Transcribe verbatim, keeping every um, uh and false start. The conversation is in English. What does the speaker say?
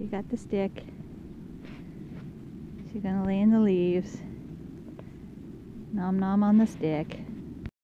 She got the stick. She's gonna lay in the leaves. Nom nom on the stick.